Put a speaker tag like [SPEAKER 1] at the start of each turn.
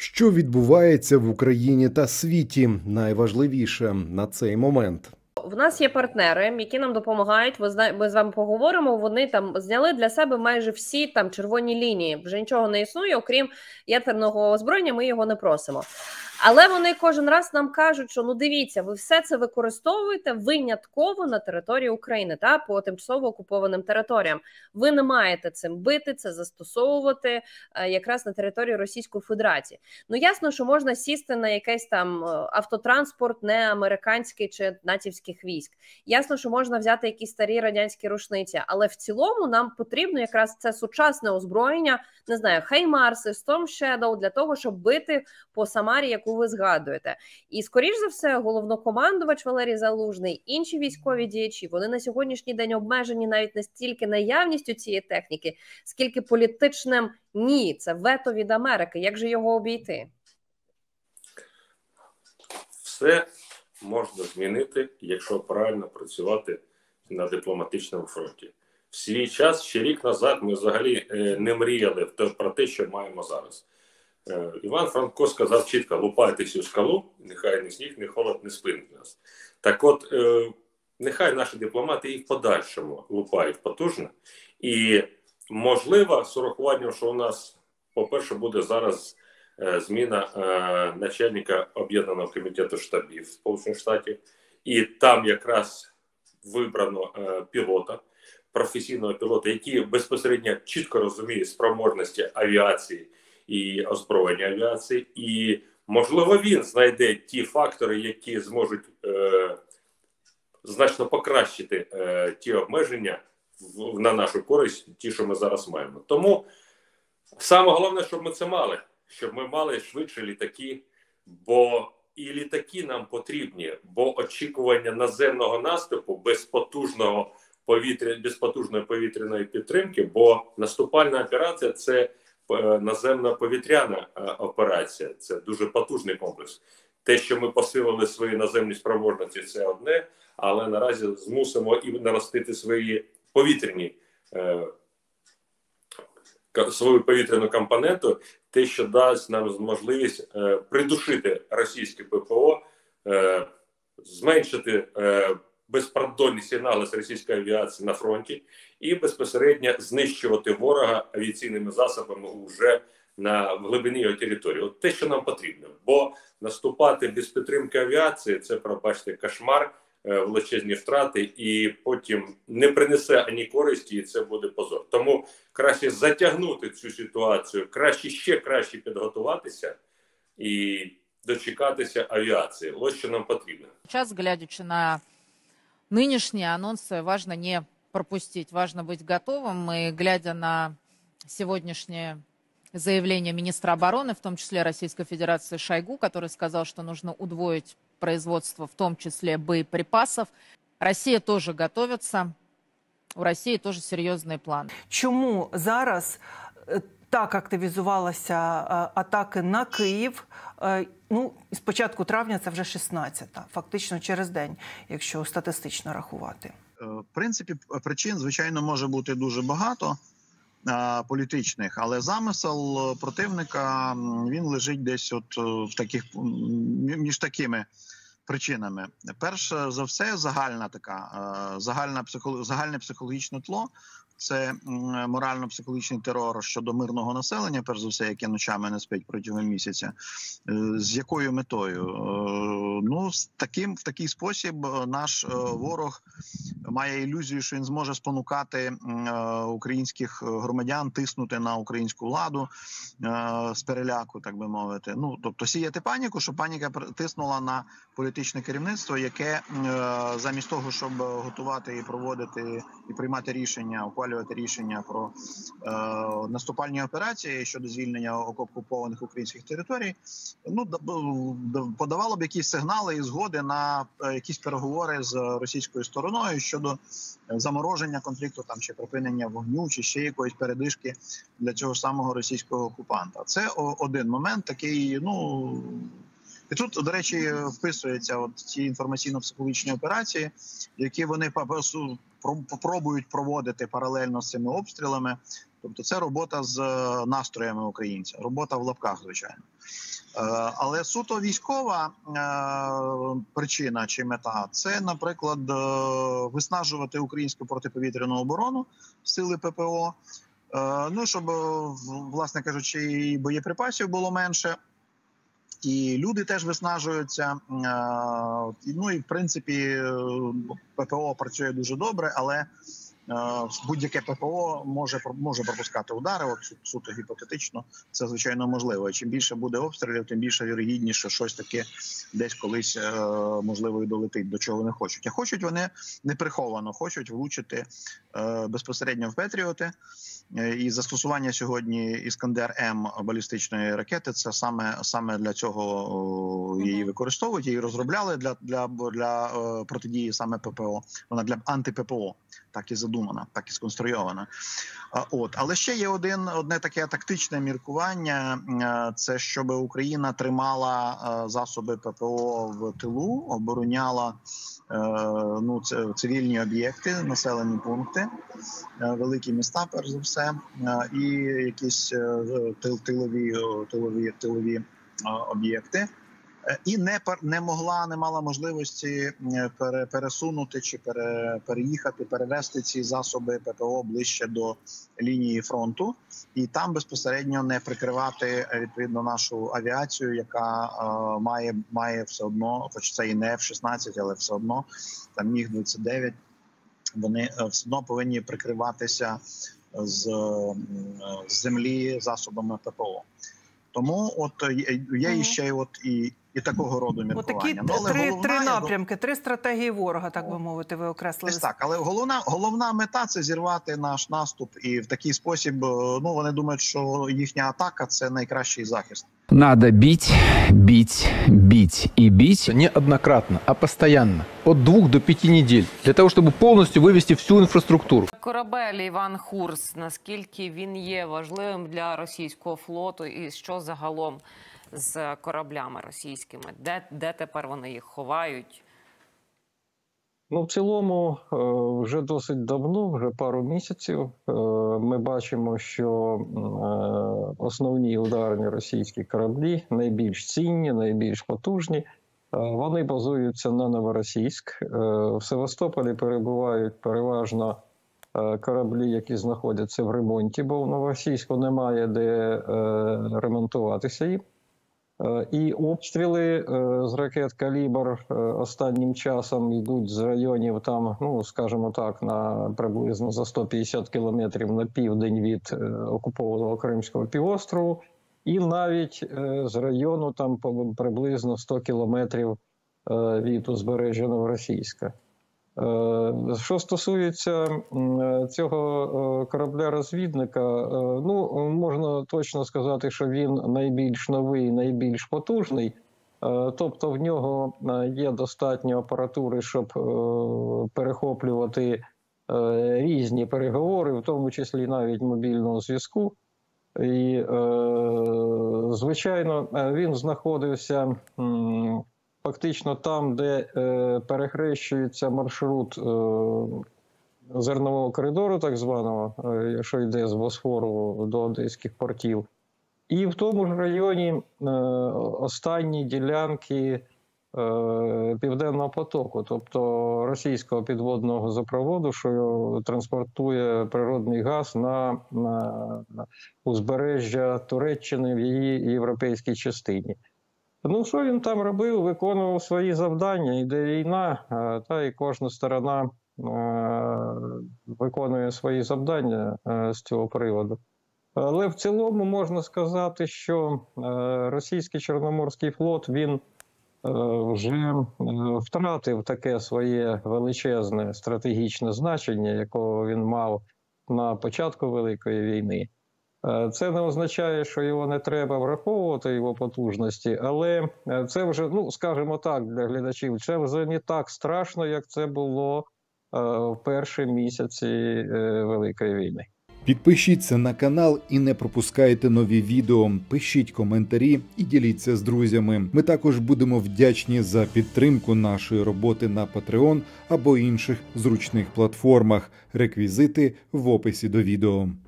[SPEAKER 1] Що відбувається в Україні та світі? Найважливіше на цей момент.
[SPEAKER 2] В нас є партнери, які нам допомагають. Ми з вами поговоримо. Вони там зняли для себе майже всі там червоні лінії. Вже нічого не існує, окрім ядерного озброєння. Ми його не просимо. Але вони кожен раз нам кажуть, що ну дивіться, ви все це використовуєте винятково на території України та по тимчасово окупованим територіям. Ви не маєте цим бити, це застосовувати якраз на території Російської Федерації. Ну ясно, що можна сісти на якийсь там автотранспорт не американський чи натівських військ. Ясно, що можна взяти якісь старі радянські рушниці, але в цілому нам потрібно якраз це сучасне озброєння, не знаю, Хаймарси, Storm Shadow, для того, щоб бити по Самарі, яку ви згадуєте. І, скоріш за все, головнокомандувач Валерій Залужний, інші військові діячі, вони на сьогоднішній день обмежені навіть не стільки наявністю цієї техніки, скільки політичним ні. Це вето від Америки. Як же його обійти?
[SPEAKER 3] Все можна змінити, якщо правильно працювати на дипломатичному фронті. В свій час, ще рік назад, ми взагалі не мріяли про те, що маємо зараз. Іван Франко сказав чітко: лупайте цю скалу, нехай ні сніг, ні холод не спинить нас. Так от, нехай наші дипломати і в подальшому лупають потужно. І можливо, з урахуванням, що у нас, по-перше, буде зараз зміна начальника Об'єднаного комітету штабів Сполучених Штатів, і там якраз вибрано пілота, професійного пілота, який безпосередньо чітко розуміє спроможності авіації і озброєння авіації, і, можливо, він знайде ті фактори, які зможуть значно покращити ті обмеження на нашу користь, ті, що ми зараз маємо. Тому саме головне, щоб ми це мали, щоб ми мали швидше літаки, бо і літаки нам потрібні, бо очікування наземного наступу без потужної повітряної підтримки, бо наступальна операція – це наземна повітряна операція, це дуже потужний комплекс. Те, що ми посилили свої наземні спроможності, це одне, але наразі змусимо і наростити свої свою повітряну компоненту, те, що дасть нам можливість придушити російське ППО, зменшити безпардонні сигнали з російської авіації на фронті і безпосередньо знищувати ворога авіаційними засобами вже в глибині його території. От те, що нам потрібно. Бо наступати без підтримки авіації – це, пробачте, кошмар, величезні втрати, і потім не принесе ані користі, і це буде позор. Тому краще затягнути цю ситуацію, ще краще підготуватися і дочекатися авіації. Ось що нам потрібно.
[SPEAKER 4] Сейчас, глядячи на нынешние анонсы, важно не пропустить, важно быть готовым. И глядя на сегодняшнее заявление министра обороны, в том числе Российской Федерации Шойгу, который сказал, что нужно удвоить производство, в том числе боеприпасов. Россия тоже готовится, у Росії теж серйозний план.
[SPEAKER 5] Чому зараз так активізувалися атаки на Київ? Ну, з початку травня це вже 16-та, фактично через день, якщо статистично рахувати.
[SPEAKER 6] В принципі, причин, звичайно, може бути дуже багато політичних, але замисел противника, він лежить десь от в таких, між такими причинами. Перш за все, загальне психологічне тло. Це морально-психологічний терор щодо мирного населення, перш за все, яке ночами не спить протягом місяця. З якою метою? Ну, в такий спосіб наш ворог має ілюзію, що він зможе спонукати українських громадян тиснути на українську владу з переляку, так би мовити. Ну, тобто сіяти паніку, щоб паніка тиснула на політичне керівництво, яке замість того, щоб готувати і проводити і приймати рішення, ухвалювати рішення про наступальні операції щодо звільнення окупованих українських територій, ну, подавало б якісь сигнали і згоди на якісь переговори з російською стороною щодо замороження конфлікту там, чи припинення вогню, чи ще якоїсь передишки для цього самого російського окупанта. Це один момент такий, ну... І тут, до речі, вписуються от ці інформаційно-психологічні операції, які вони попробують проводити паралельно з цими обстрілами. Тобто це робота з настроями українця, робота в лапках, звичайно. Але суто військова причина чи мета – це, наприклад, виснажувати українську протиповітряну оборону, сили ППО, ну, щоб, власне кажучи, і боєприпасів було менше, і люди теж виснажуються. Ну і в принципі ППО працює дуже добре, але будь-яке ППО може пропускати удари, от суто гіпотетично, це звичайно можливо. Чим більше буде обстрілів, тим більше вірогідніше, що щось таке десь колись можливо і долетить, до чого вони хочуть. А хочуть вони не приховано, хочуть влучити безпосередньо в Петріоти. І застосування сьогодні Іскандер-М балістичної ракети, це саме для цього її використовують, її розробляли для протидії саме ППО. Вона для анти-ППО, так і задумана, так і сконструйована. Але ще є одне таке тактичне міркування, це щоб Україна тримала засоби ППО в тилу, обороняла цивільні об'єкти, населені пункти, великі міста, перш за все, і якісь тилові об'єкти. І не мала можливості пересунути чи перевести ці засоби ППО ближче до лінії фронту, і там безпосередньо не прикривати відповідно нашу авіацію, яка має все одно, хоч це і не F-16, але все одно там Міг-29, вони все одно повинні прикриватися з землі засобами ППО. Тому от є ще і такого роду міркування.
[SPEAKER 5] Такі три напрямки, три стратегії ворога, так би мовити, ви окреслили.
[SPEAKER 6] Так, але головна мета – це зірвати наш наступ. І в такий спосіб, вони думають, що їхня атака – це найкращий захист.
[SPEAKER 7] Надо бить, бить, бить и бить не однократно, а постоянно. От 2 до 5 недель. Для того, чтобы полностью вывести всю инфраструктуру.
[SPEAKER 8] Корабель Іван Хурс, наскільки він є важливим для російського флоту і що загалом з кораблями російськими? Де тепер вони їх ховають?
[SPEAKER 9] В цілому, вже досить давно, вже пару місяців, ми бачимо, що основні ударні російські кораблі, найбільш цінні, найбільш потужні, вони базуються на Новоросійськ. В Севастополі перебувають переважно кораблі, які знаходяться в ремонті, бо в Новоросійську немає де ремонтуватися їм. І обстріли з ракет «Калібр» останнім часом йдуть з районів там, скажімо так, на приблизно за 150 кілометрів на південь від окупованого Кримського півострову, і навіть з району там приблизно 100 кілометрів від узбережжя Новоросійська. Що стосується цього корабля-розвідника, можна точно сказати, що він найбільш новий, найбільш потужний. Тобто в нього є достатньо апаратури, щоб перехоплювати різні переговори, в тому числі навіть мобільного зв'язку. І, звичайно, він знаходився фактично там, де перехрещується маршрут зернового коридору, так званого, що йде з Босфору до одеських портів. І в тому ж районі останні ділянки Південного потоку, тобто російського підводного газопроводу, що транспортує природний газ на узбережжя Туреччини в її європейській частині. Що він там робив? Виконував свої завдання. Іде війна, та і кожна сторона виконує свої завдання з цього приводу. Але в цілому можна сказати, що російський Чорноморський флот, він вже втратив таке своє величезне стратегічне значення, якого він мав на початку Великої війни. Це не означає, що його не треба враховувати, його потужності, але це вже, скажімо так, для глядачів, це вже не так страшно, як це було в перші місяці Великої війни.
[SPEAKER 1] Підпишіться на канал і не пропускайте нові відео, пишіть коментарі і діліться з друзями. Ми також будемо вдячні за підтримку нашої роботи на Patreon або інших зручних платформах. Реквізити в описі до відео.